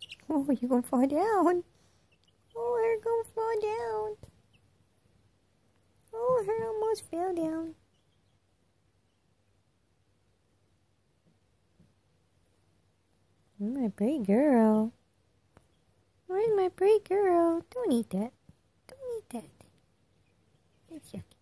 Oh, you're gonna fall down. Oh, her gonna fall down. Oh, her almost fell down. My pretty girl. Where's my pretty girl? Don't eat that. Don't eat that. It's yucky.